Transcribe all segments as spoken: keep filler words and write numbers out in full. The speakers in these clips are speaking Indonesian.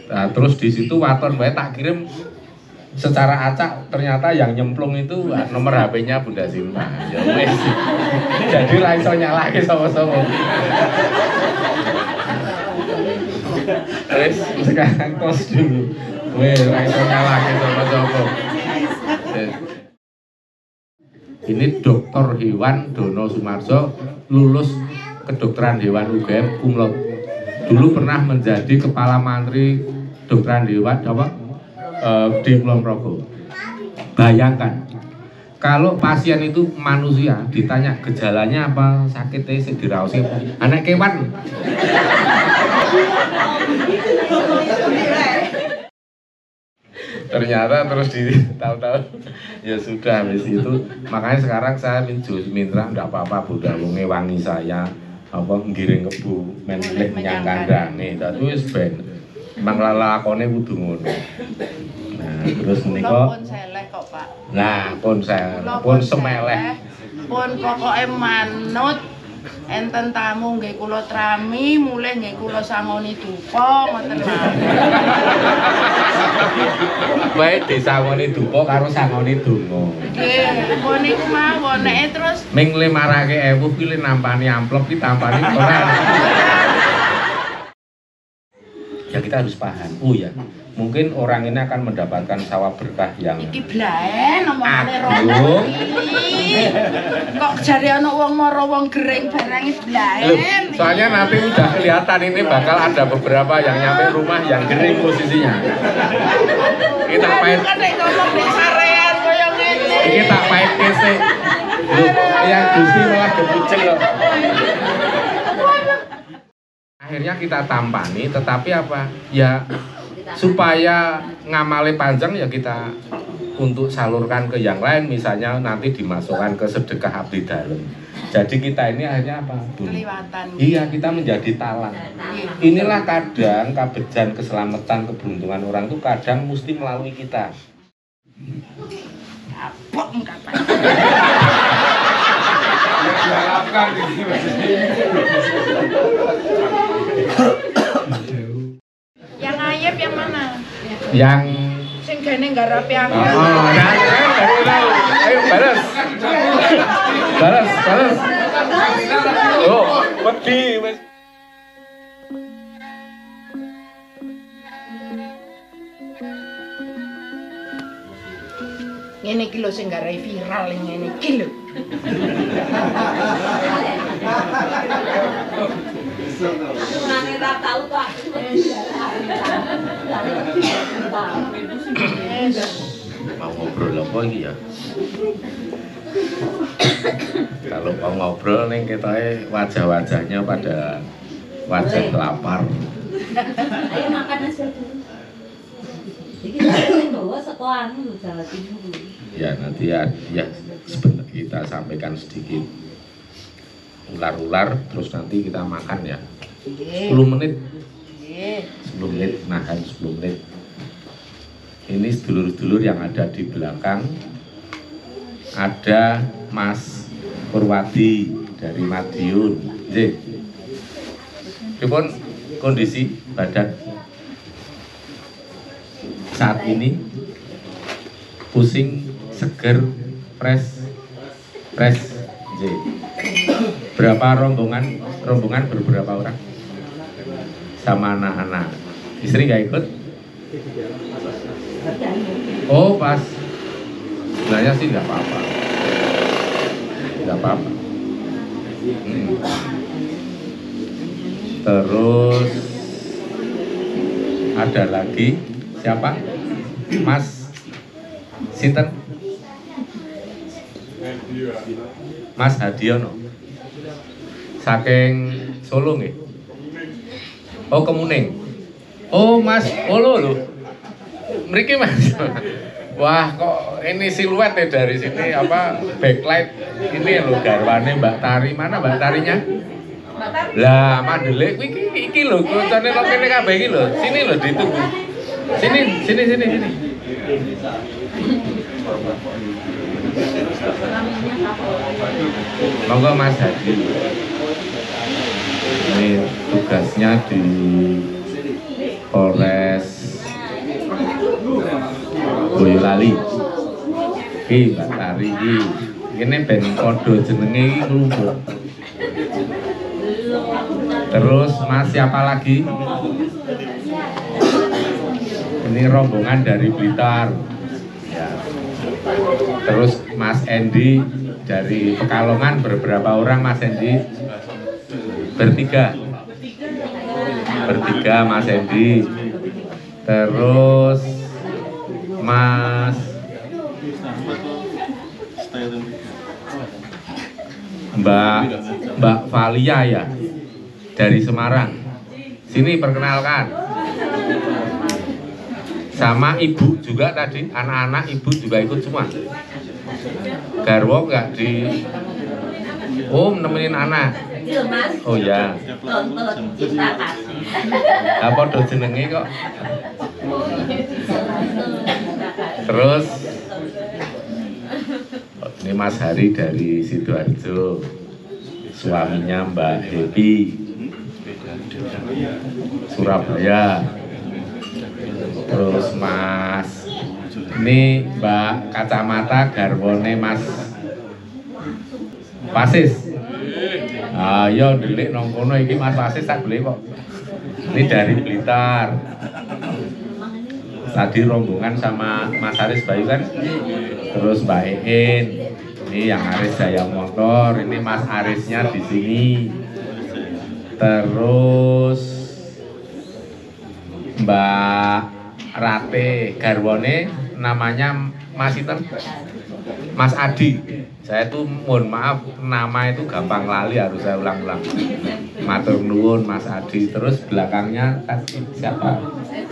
Nah, terus di situ waton bae tak kirim secara acak, ternyata yang nyemplung itu nomor H P-nya Bunda Sinta. Ya wis. Jadi ra iso nyalahke sapa-sapa. Terus sekarang tos dulu. Weh, ra iso nyalahke sapa-sapa. Ini dokter hewan Dono Sumarso, lulus kedokteran hewan U G M cum laude. Dulu pernah menjadi kepala mantri kedokteran hewan apa e, di Kulon Progo. Bayangkan kalau pasien itu manusia ditanya gejalanya apa, sakitnya sing diraosi anak kewan. Ternyata terus di tahu-tahu ya sudah habis itu. Makanya sekarang saya minta enggak apa-apa Bunda, wong wangi saya apa ngiring kebu menleh menyang kandhane. Dadi wis ben memang lakone kudu ngono. Nah, terus menika pun seleh kok, Pak. Nah, pun saya pun semeleh. Pun pokoke manut enten tamu nggih kula trami, mulih nggih kula sangoni dupa ngoten mawon. Bae disangoni dupa karo sangoni donga. Nggih, pun niku mawon nek terus ming lima ratus ribu pilih nampani amplop ki tampani ora. Ya kita harus paham. Oh ya, mungkin orang ini akan mendapatkan sawah berkah yang iki blaen omongane rono. Kok jare ana wong mara wong gering barang iki blaen. Soalnya nanti udah kelihatan ini bakal ada beberapa yang nyampe rumah yang gering posisinya. Kita pahit. Iki tak pahit kese. Yang dusi malah gebucek kok. Akhirnya kita tampani, tetapi apa? Ya supaya ngamale panjang ya kita untuk salurkan ke yang lain, misalnya nanti dimasukkan ke sedekah abdi dalem. Jadi kita ini akhirnya apa? Kelewatan. Iya, kita menjadi talang. Inilah kadang kabejan keselamatan keberuntungan orang itu kadang mesti melalui kita. Kapok kapan. Diharapkan ini. Yang ayep yang mana? Yang sing gene ngarapi aku. Oh, nah, ayo balas. Balas, balas. Oh, wedi wis. Ngene iki lho sing garai viral ngene iki lho. Mane ra tau to aku. Mau ngobrol apa iki ya? Kalau mau ngobrol ning ketoke wajah-wajahnya pada wajah lapar. Ayo makan nasi dulu. Iki sing bawa saka anu Jawa Timur. Ya nanti ya, ya sebentar kita sampaikan sedikit ular-ular, terus nanti kita makan ya. sepuluh menit. sepuluh menit, nahan sepuluh menit. Ini sedulur-sedulur yang ada di belakang. Ada Mas Purwadi dari Madiun. J. Pripun kondisi badan saat ini? Pusing, seger, pres, pres. J. Berapa rombongan? Rombongan berberapa orang? Sama anak-anak. Istri nggak ikut? Oh pas. Sebenarnya sih nggak apa-apa. Nggak apa-apa. Hmm. Terus ada lagi siapa? Mas Sinten? Mas Hadiono. Saking Solo nggih. Oh Kemuning. Oh Mas Olo lho. Mriki Mas. Wah kok ini siluet ya dari sini apa backlight ini lho garwane Mbak Tari. Mana Mbak Tarinya? Lah mandele iki iki lho koncone kok kene kabeh iki lho. Sini lho ditunggu. Sini sini sini sini. Monggo Mas Hadi. Ini tugasnya di Polres Boyolali. Iki Mbak Tari iki. Ini ben padha jenenge iki nglumpuk. Terus Mas siapa lagi? Ini rombongan dari Blitar. Ya. Terus Mas Endi dari Pekalongan berberapa orang Mas Endi? Bertiga. Bertiga Mas Endi. Terus Mas Mbak Mbak Valia ya dari Semarang. Sini perkenalkan. Sama ibu juga tadi, anak-anak ibu juga ikut semua. Garwo nggak di Oh, nemenin anak. Oh ya. Apa do jenenge kok? Terus ini Mas Hari dari Sidoarjo, suaminya Mbak Happy, Surabaya. Terus Mas, ini Mbak Kacamata garwone Mas Pasis. Ayo delik nang kono iki Mas Pasis tak beli kok. Ini dari Blitar. Tadi rombongan sama Mas Aris Bayu kan. Terus Mbak Een. Ini yang Aris Jaya Motor, ini Mas Arisnya di sini. Terus Mbak Rate garwone namanya Mas Iten, Mas Adi. Saya tuh mohon maaf nama itu gampang lali, harus saya ulang-ulang. Matur nuwun Mas Adi. Terus belakangnya siapa?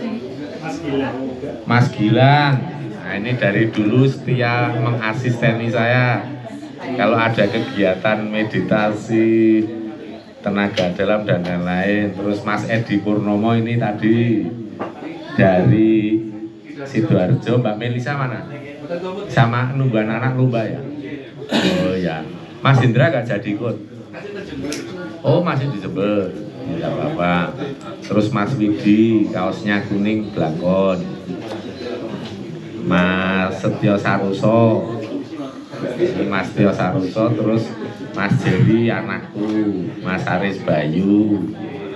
Mas Gilang. Nah ini dari dulu setia mengasisteni saya. Kalau ada kegiatan meditasi, tenaga dalam dan lain-lain. Terus Mas Edi Purnomo ini tadi dari Sidoarjo. Mbak Melisa mana? Sama nungguan anak lumba ya? Oh ya. Mas Indra gak jadi ikut? Oh masih disebut. Tidak apa-apa. Terus Mas Widi kaosnya kuning belangkon. Mas Setio Saruso. Ini Mas Setio Saruso. Terus Mas Jerry anakku. Mas Aris Bayu.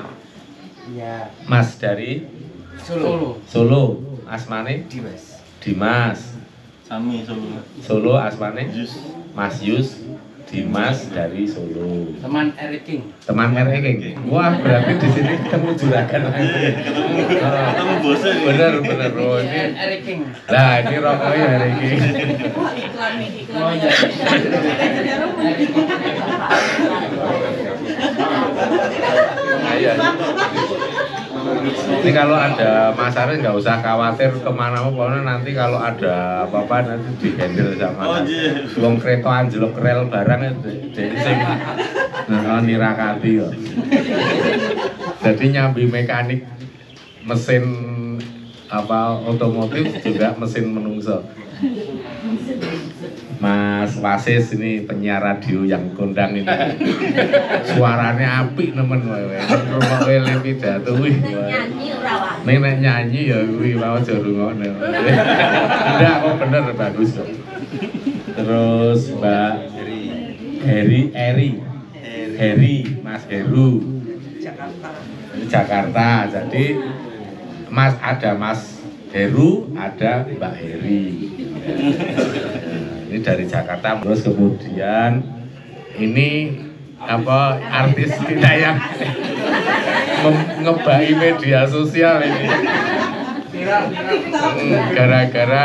Mas dari Solo. Solo. Asmane Dimas. Dimas. Sami Solo. Solo asmane Yus. Mas Yus. Dimas dari Solo. Teman Eric King. Teman R E King. Wah, berarti di sini ketemu juragan lagi. Ketemu bosnya. Bener bener oh ini. Eric King. Lah, ini rokoknya R E King. Iklan nih, iklan. Oh iya. Iya. Ini kalau ada Mas Aris nggak usah khawatir kemana-mana, nanti kalau ada apa-apa nanti dihandle sama Oh iya. wong kereta anjlok rel barang itu jadi sing nah, nirakati kok. Jadi nyambi mekanik mesin apa otomotif juga mesin menungso. Mas Wasis ini penyiar radio yang kondang ini. Suaranya apik nemen wae. Rumah wele pidato wih. Nyanyi ora wae. Nek nek nyanyi ya kuwi mau aja rungokne. Enggak kok bener bagus kok. Terus Mbak Heri Eri. Heri, Mas Heru. Jakarta. Jakarta. Jadi Mas ada Mas Heru, ada Mbak Heri. Ini dari Jakarta. Terus kemudian ini apa artis kita yang ngebai media sosial ini. Hmm, gara-gara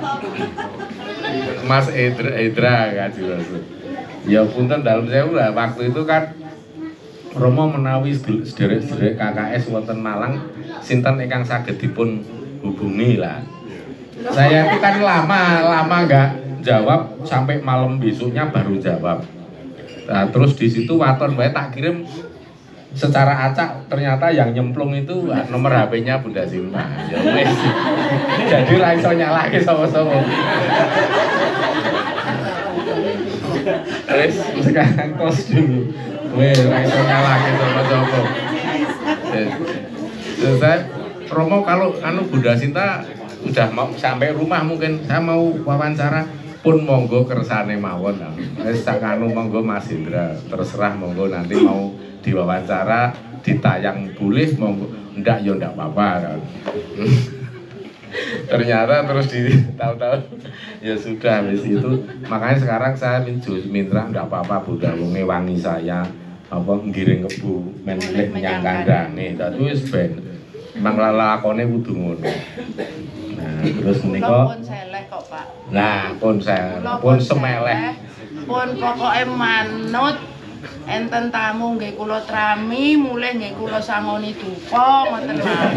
Mas Edra, Edra kan maksud. Ya punten dalam saya lah waktu itu kan Romo menawi sederek-sederek K K S wonten Malang sinten ingkang saged dipun hubungi lah. Saya itu kan lama lama nggak jawab sampai malam besoknya baru jawab. Nah, terus di situ waton bae tak kirim secara acak, ternyata yang nyemplung itu nomor H P-nya Bunda Silma. Ya wes. Jadi ra iso nyalahke sapa-sapa. Terus sekarang tos dulu. Weh, ra iso nyalahke sapa-sapa. Terus saya Romo kalau anu Bunda Sinta udah mau sampai rumah mungkin saya mau wawancara pun monggo kersane mawon. Wis sak anu monggo Mas Indra terserah monggo nanti mau diwawancara ditayang boleh monggo ndak ya ndak apa-apa. Ternyata terus di tahu-tahu ya sudah wis itu. Makanya sekarang saya minta ndak apa-apa Bunda wong ngewangi saya apa ngiring kebu men menyang kandhane. Dadi wis ben memang lakone kudu ngono. Nah, terus menika pun seleh kok, Pak. Nah, pun saya pun semeleh. Pun pokoke manut enten tamu nggih kula trami, mulih nggih kula sangoni duka ngoten mawon.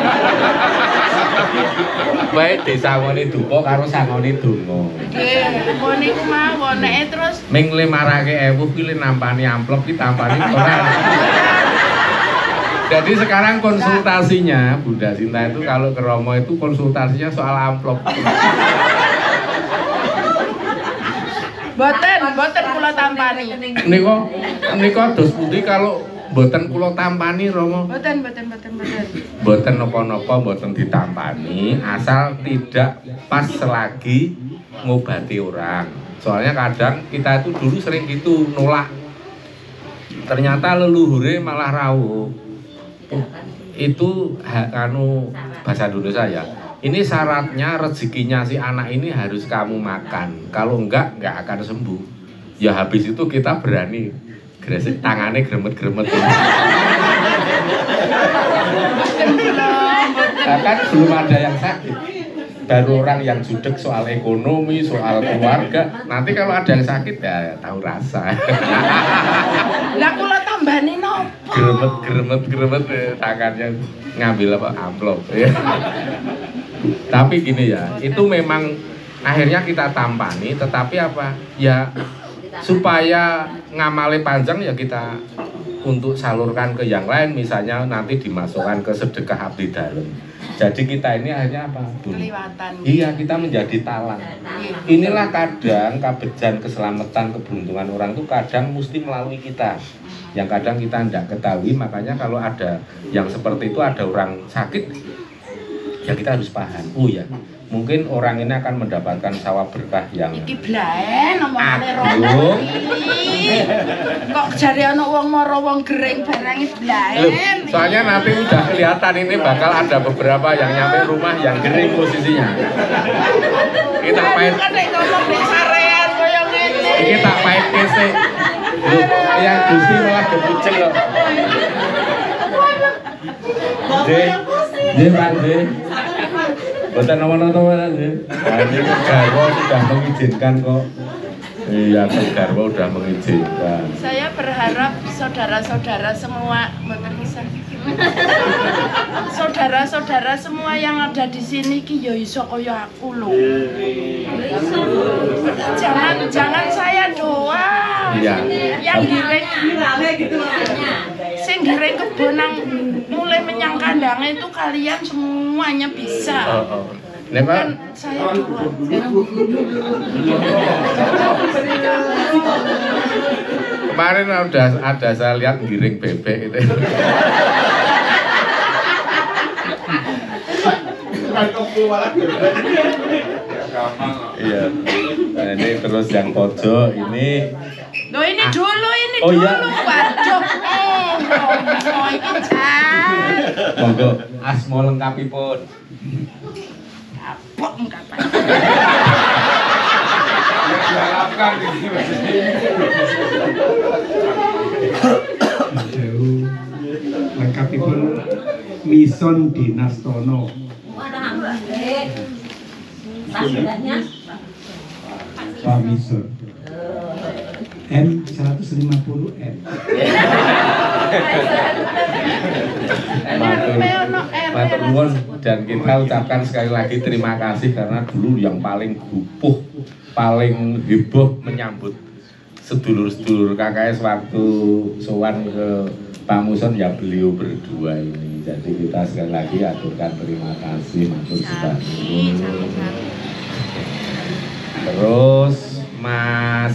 Baik disangoni duka karo sangoni donga. Nggih, pun niku mawon nek terus Ming lima ewu pilih nampani amplop ki tampani ora. Jadi sekarang konsultasinya Bunda Sinta itu kalau ke Romo itu konsultasinya soal amplop. boten, boten kula tampani. Niko, niko dos pundi kalau boten kula tampani Romo? Boten, boten, boten, boten. Boten napa-napa boten ditampani, asal tidak pas selagi ngobati orang. Soalnya kadang kita itu dulu sering gitu nolak. Ternyata leluhure malah rawuh. Itu anu bahasa Indonesia ya. Ini syaratnya rezekinya si anak ini harus kamu makan. Kalau enggak, enggak akan sembuh. Ya habis itu kita berani gresik tangannya gremet-gremet. Bahkan belum ada yang sakit. Baru orang yang judek soal ekonomi, soal keluarga. Nanti kalau ada yang sakit ya tahu rasa. Lah kula tambani nopo? Gremet, gremet, gremet eh, tangannya ngambil apa amplop. Ya. Tapi gini ya, itu memang akhirnya kita tampani, tetapi apa? Ya supaya ngamale panjang ya kita untuk salurkan ke yang lain, misalnya nanti dimasukkan ke sedekah abdi dalem. Jadi kita ini akhirnya apa? Kelewatan. Iya, kita menjadi talang. Inilah kadang kabejan keselamatan keberuntungan orang itu kadang mesti melalui kita. Yang kadang kita tidak ketahui, makanya kalau ada yang seperti itu, ada orang sakit, ya kita harus paham. Oh ya, mungkin orang ini akan mendapatkan sawah berkah yang iki blaen omongane Aduh. Romo iki. Kok jare ana wong mara wong gering barang iki Loh, blaen. soalnya nanti udah kelihatan ini bakal ada beberapa yang nyampe rumah yang kering posisinya. Kita pahit, kan nek ngomong nek sarean koyo ngene. ini tak pahit kese. Loh, yang gusi malah kebuceng loh. Deh, deh Pak deh. Boten nama-nama deh. Nah, ini Garwo sudah mengizinkan kok. Iya, Garwo sudah mengizinkan. Saya berharap saudara-saudara semua mboten bisa. Saudara-saudara semua yang ada di sini ki ya iso kaya aku lho. Jangan jangan saya doang. Iya. Yang giring sing giring kebonang mulai menyang kandangnya itu kalian semuanya bisa. Oh, oh. Nek Pak, Kan saya doang. kemarin udah ada saya lihat giring bebek itu. Iya. Nah, ini terus yang pojok ini. Loh ini dulu, ini Oh, dulu. iya. Waduh. Oh, oh, ini Jan. Monggo asma lengkapipun. Kapok kapan. Diharapkan ini Dewu lengkapipun Mison Dinastono. Pak Mison M seratus lima puluh M. Matur matur nuwun dan kita ucapkan sekali lagi terima kasih karena dulu yang paling gupuh, paling heboh menyambut sedulur-sedulur K K S waktu sowan ke Pak Muson ya beliau berdua ini. Jadi kita sekali lagi aturkan terima kasih matur nuwun. Terus Mas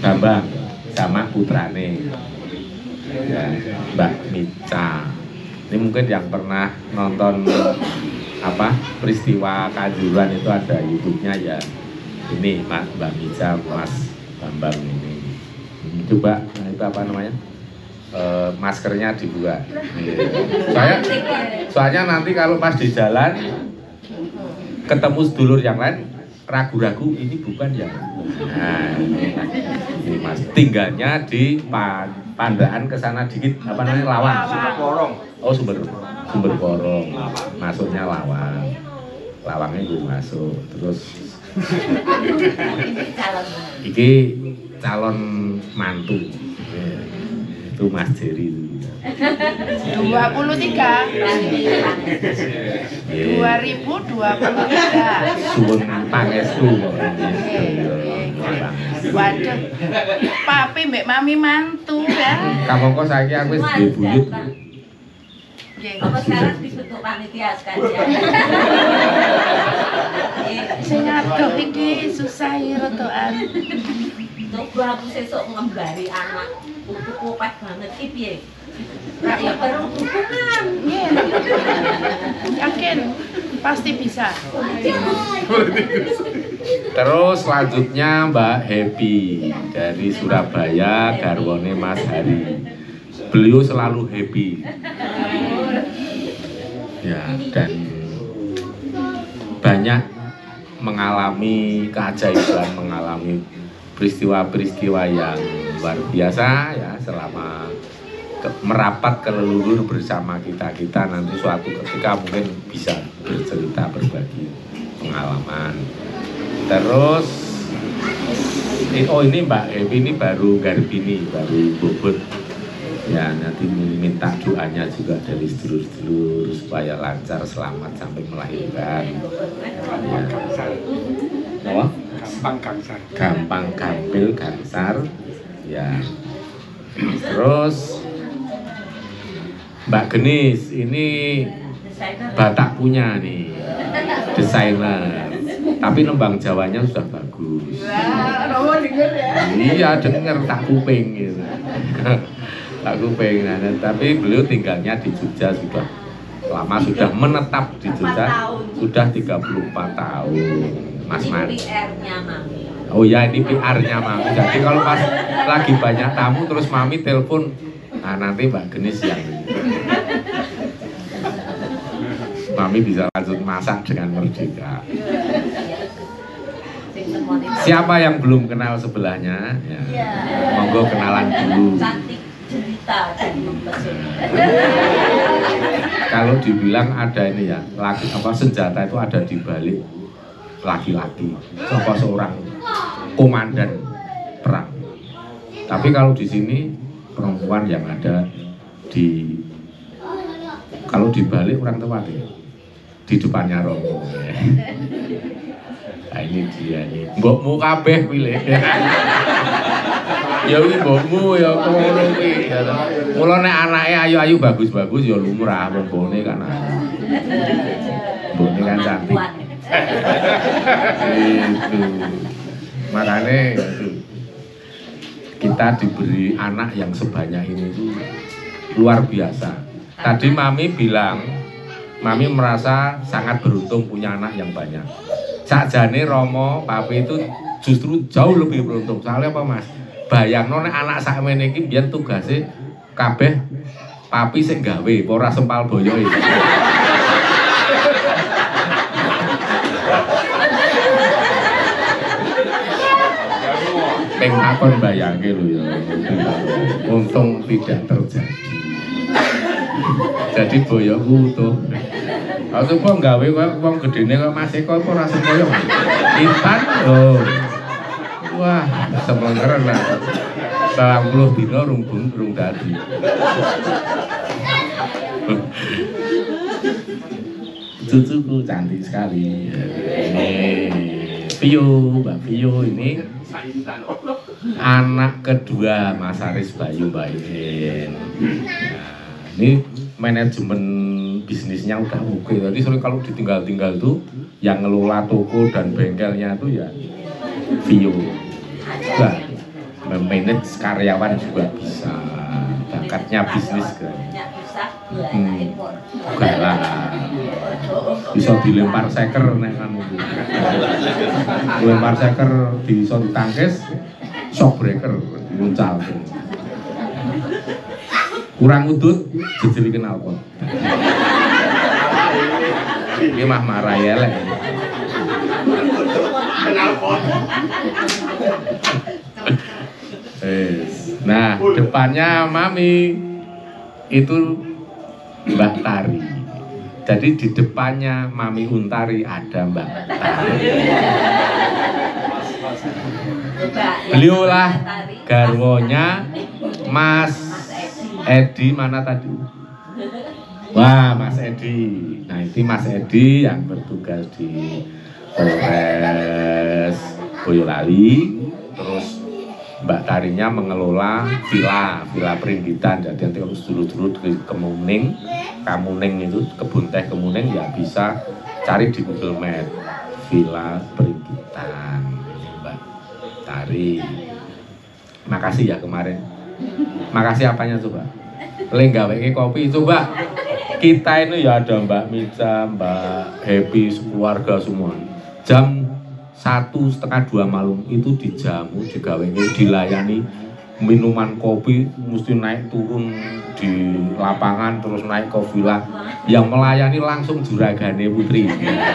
Bambang sama putrane ya, Mbak Mica Ini mungkin yang pernah nonton apa peristiwa Kanjuruhan itu ada YouTube-nya ya. Ini Mas Mbak Mica, Mas Bambang ini. Coba, nah itu apa namanya? E, maskernya dibuka. Saya, soalnya nanti kalau pas di jalan ketemu sedulur yang lain ragu-ragu ini bukan ya. Nah, ini, ini Mas tinggalnya di Pandaan ke sana dikit apa namanya Lawang. Sumber Porong. Oh sumber sumber Porong. Masuknya Lawang. Lawangnya gue masuk. Terus iki calon mantu. Itu Mas Jerry itu. dua puluh tiga dua ribu dua puluh tiga Suwun pangestu. Waduh, papi mbak mami mantu ya. Kamu kok saiki aku wis duwe buyut. Apa sekarang dibentuk panitia sekalian? Sing adoh iki susah ya rotokan. Coba aku sesuk ngembari anak putuku pas banget iki piye? Ya baru hubungan. Yakin pasti bisa. Terus selanjutnya Mbak Happy dari Surabaya, garwane Mas Hari. Beliau selalu happy. Ya, dan banyak mengalami keajaiban, mengalami peristiwa-peristiwa yang luar biasa ya selama ke, merapat ke leluhur bersama kita-kita nanti suatu ketika mungkin bisa bercerita berbagi pengalaman. Terus oh ini Mbak Evi ini baru Garbini, baru bobot ya, nanti minta doanya juga dari sedulur-sedulur supaya lancar selamat sampai melahirkan ya. Apa? Gampang gangsar. Gampang gampil gangsar ya. Terus Mbak Genis ini Batak punya nih desainer, tapi nembang Jawanya sudah bagus. Wah, denger ya. Iya denger, tak kuping gitu. Tak kuping. Nah, tapi beliau tinggalnya di Jogja sudah lama, sudah menetap di Jogja sudah tiga puluh empat tahun. Mas Man. P R-nya Mami. Oh ya, ini P R-nya Mami. Jadi kalau pas lagi banyak tamu terus Mami telepon, nah nanti Mbak Genis yang Mami bisa lanjut masak dengan merdeka. Siapa yang belum kenal sebelahnya? Ya. Monggo kenalan dulu. Cantik cerita dari Kalau dibilang ada ini ya, laki apa senjata itu ada di balik laki-laki, apa seorang komandan perang. Tapi kalau di sini perempuan yang ada di, kalau dibalik orang tua ya, di depannya Romo. Nah ini dia nih, mbokmu kabeh pilih. Ya iki mbokmu ya ngono iki. Mula nek anake ayu-ayu bagus-bagus ya lumrah, mbokne kan. Mbokne kan cantik. Itu. Makanya itu kita diberi anak yang sebanyak ini itu luar biasa. Tadi Mami bilang, Mami merasa sangat beruntung punya anak yang banyak. Sakjane Romo, Papi itu justru jauh lebih beruntung. Soalnya apa Mas? Bayangno nek anak sakmene iki biyen tugase kabeh Papi sing gawe, ora sempal boyoke. Ping takon bayangke lho ya. Untung tidak terjadi. Jadi boyoku utuh. Aku kok gawe kok wong gedene kok Mas Eko apa ora sempoyo. Intan lho. Wah, semengkeren lah. tiga puluh dina rung rung dadi. Cucuku cantik sekali. Ini Pio, Mbak Pio ini anak kedua Mas Aris Bayu Mbak Iin. Nah, ini manajemen bisnisnya udah oke. Jadi sering kalau ditinggal-tinggal tuh yang ngelola toko dan bengkelnya tuh ya Vio. Juga memanage karyawan juga bisa. Bakatnya bisnis kan. balake pon. Galak. Bisa dilempar seker nek kan itu. Dilempar seker bisa ditangkis, shock breaker muncal. Kurang udut, jejeli kenal pon. Ini mah marah ya lek. Nah, depannya Mami itu Mbak Tari. Jadi di depannya Mami Untari ada Mbak Tari. Beliaulah garwonya Mas Edi mana tadi? Wah, Mas Edi. Nah, ini Mas Edi yang bertugas di Polres Boyolali. Terus Mbak Tarinya mengelola villa, villa Peringgitan. Jadi nanti kalau dulu-dulu ke Kemuning, Kamuning itu, kebun teh Kemuning ya bisa cari di Google Map. Villa Peringgitan, Mbak Tari. Makasih ya kemarin. Makasih apanya coba? Lenggawe kopi coba. Kita ini ya ada Mbak Mica, Mbak Happy, keluarga semua. Jam satu setengah dua malam itu dijamu, digawe, dilayani minuman kopi, mesti naik turun di lapangan terus naik ke villa. Yang melayani langsung juragane Putri.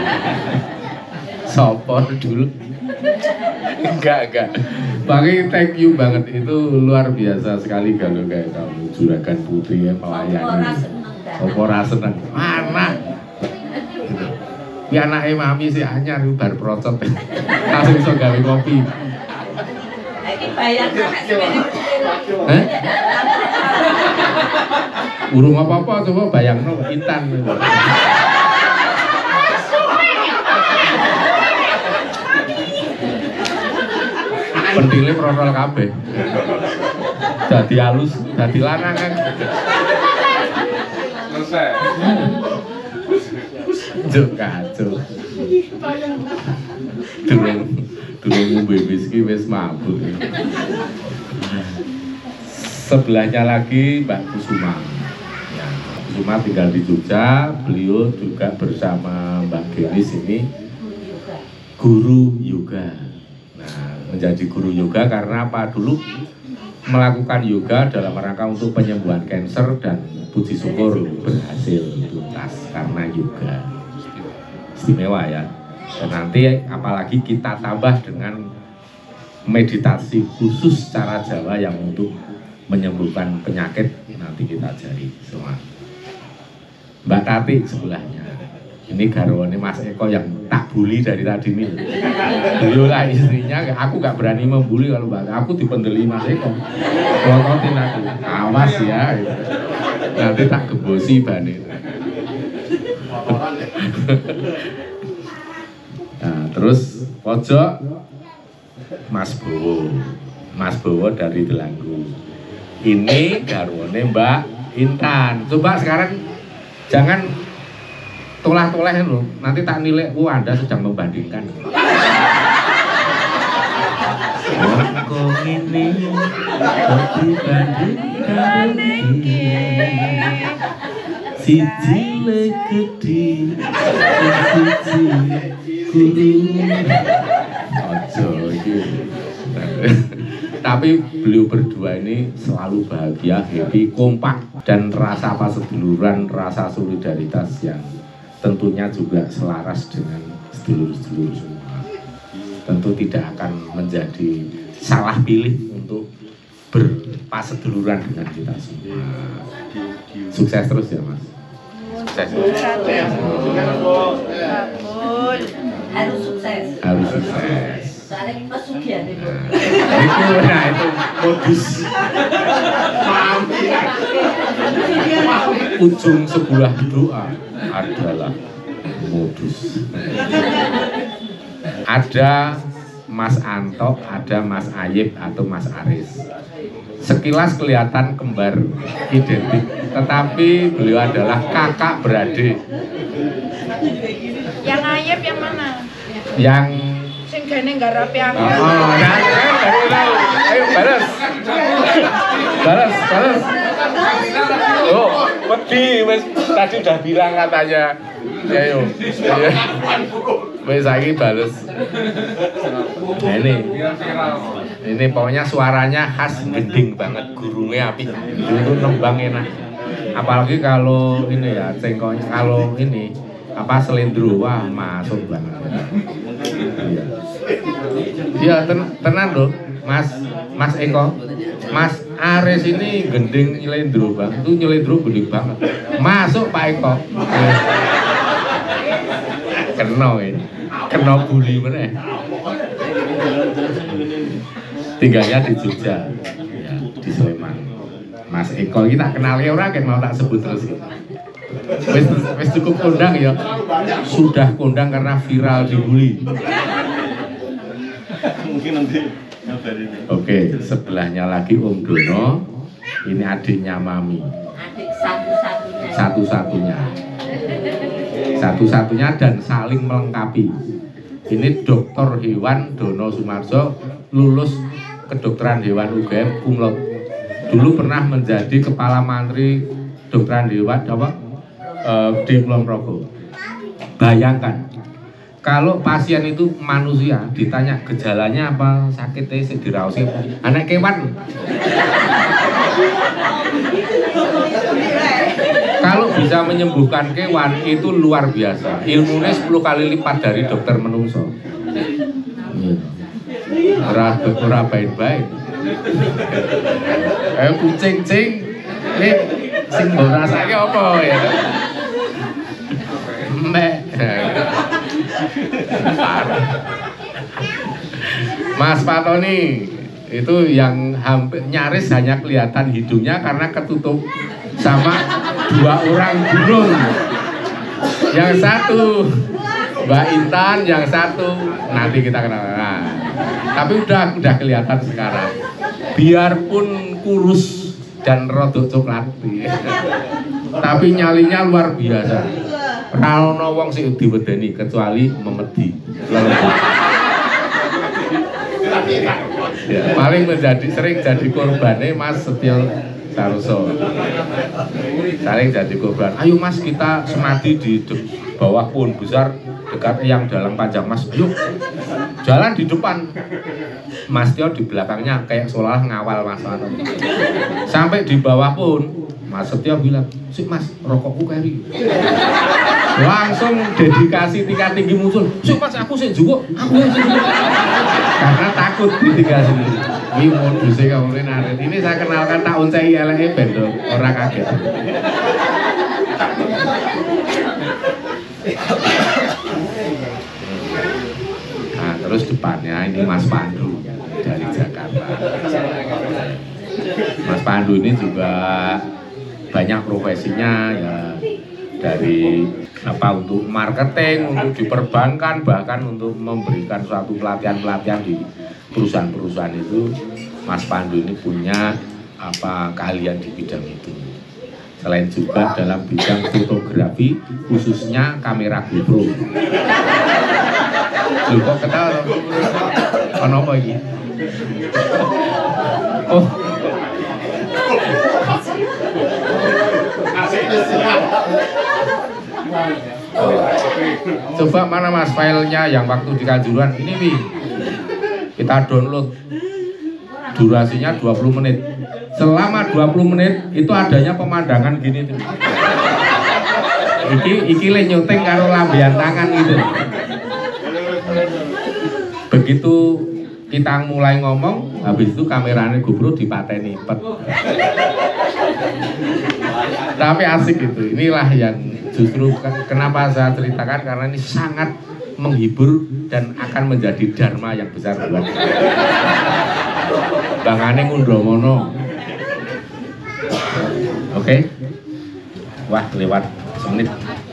Sopo dulu? Enggak, enggak. Bagi thank you banget, itu luar biasa sekali kalau kayak kamu juragan Putri ya melayani. Sopo ora seneng. Mana? Ya anaknya Mami sih anyar bar procot. Langsung iso gawe kopi. Iki bayar nek semene. Heh? Urung apa-apa coba bayangno Intan. Pentile protol kabeh. Dadi halus, dadi lanang kan. Selesai. Juk kacau. Durung durung ngombe whisky wis mabuk. Sebelahnya lagi Mbak Kusuma. Ya, Kusuma tinggal di Jogja, beliau juga bersama Mbak Genis ini guru yoga. Nah, menjadi guru yoga karena apa? Dulu melakukan yoga dalam rangka untuk penyembuhan kanker dan puji syukur berhasil tuntas karena yoga. Istimewa ya. Dan nanti apalagi kita tambah dengan meditasi khusus cara Jawa yang untuk menyembuhkan penyakit, nanti kita cari semua. Mbak Tati sebelahnya. Ini garwane Mas Eko yang tak bully dari tadi nih. Beliau lah istrinya, aku gak berani membuli kalau Mbak, aku dipendeli Mas Eko. Klototin aku, awas ya. Nanti tak gebosi bane. Nah, terus pojok Mas Bowo. Mas Bowo dari Delanggu. Ini garwane Mbak Intan. Coba sekarang jangan tolah-toleh loh, nanti tak nilai, oh Anda sedang membandingkan. Kok ini kok dibandingkan siji legedi siji guru ojo iki. Tapi beliau berdua ini selalu bahagia, happy, kompak, dan rasa apa seduluran, rasa solidaritas yang tentunya juga selaras dengan sedulur-sedulur semua. Tentu tidak akan menjadi salah pilih untuk berpaseduluran dengan kita semua. Sukses terus ya Mas. Sukses. Harus sukses. Harus sukses. Soalnya pesugihan itu. Itu, nah itu modus. Ujung sebuah doa adalah modus. Ada Mas Anto, ada Mas Ayib atau Mas Aris. Sekilas kelihatan kembar identik, tetapi beliau adalah kakak beradik. Yang Ayib yang mana? Yang Sing gene ngarapi aku. oh, oh, nah, baru tahu. Ayo balas. Balas, balas. Oh, Wedi, wis tadi udah bilang katanya. Ayo. Iya. Wis saiki bales. Nah, ini. Ini pokoknya suaranya khas gending banget, gurungnya apik. Itu nembang enak. Apalagi kalau ini ya, cengkoknya kalau ini apa selendro, wah masuk banget. Iya. Iya, ten tenan loh, Mas Mas Eko. Mas Aris ini gending nyelendro bang, itu nyelendro gending banget. Masuk Pak Eko. Kena ini, kena bully mana? Tinggalnya di Jogja, ya, di Sleman. Mas Eko kita kenal ya orang kan mau tak sebut terus. Wes wes cukup kondang ya. Sudah kondang karena viral dibully. Mungkin nanti ngabarin. Oke, sebelahnya lagi Om Dono. Ini adiknya Mami. Adik satu-satunya. Satu-satunya. Satu-satunya dan saling melengkapi. Ini dokter hewan Dono Sumarjo, lulus kedokteran hewan U G M cum laude. Dulu pernah menjadi kepala mantri kedokteran hewan apa? E, di Kulon Progo. Bayangkan kalau pasien itu manusia ditanya gejalanya apa, sakitnya sing diraosi anak kewan. Kalau bisa menyembuhkan kewan itu luar biasa. Ilmunya sepuluh kali lipat dari dokter menungso. Ora ora baik-baik. Eh kucing-cing nek sing mbok rasake apa ya? Mek. Mas Patoni itu yang hampir nyaris hanya kelihatan hidungnya karena ketutup sama dua orang burung. Yang satu Mbak Intan, yang satu nanti kita kenal. Nah, tapi udah udah kelihatan sekarang. Biarpun kurus dan rodok coklat, tapi nyalinya luar biasa. Kalau wong sing diwedeni kecuali memedi. Ya, paling menjadi sering jadi korbannya Mas Setio Saroso. Saling jadi korban. Ayo Mas kita semadi di bawah pohon besar dekat yang dalam panjang Mas. Ayo jalan di depan. Mas Tio di belakangnya kayak seolah ngawal Mas Wato. Sampai di bawah pun Mas Setio bilang, "Sik Mas, rokokku keri." Langsung dedikasi tingkat tinggi muncul. "Sik Mas, aku sing njupuk, aku sing njupuk." Karena takut ditinggal sendiri. Ini modusnya kamu ini Ini saya kenalkan tak uncai L E ben dong, orang kaget. Nah, terus depannya ini Mas Pandu dari Jakarta. Mas Pandu ini juga banyak profesinya ya, dari apa untuk marketing, untuk di perbankan, bahkan untuk memberikan suatu pelatihan-pelatihan di perusahaan-perusahaan itu. Mas Pandu ini punya apa keahlian di bidang itu. Selain juga dalam bidang fotografi, khususnya kamera GoPro. Loh kok ketawa? Kenapa ini? Oh. Coba mana Mas filenya yang waktu di Kanjuruhan ini nih. Kita download. Durasinya dua puluh menit. Selama dua puluh menit itu adanya pemandangan gini tuh. Iki iki le nyuting karo lambean tangan gitu. Begitu kita mulai ngomong, habis itu kameranya GoPro dipateni pet. Tapi asik itu. Inilah yang justru kenapa saya ceritakan, karena ini sangat menghibur dan akan menjadi dharma yang besar buat Bang Ane Ngundomono. Oke, okay? Wah lewat semenit.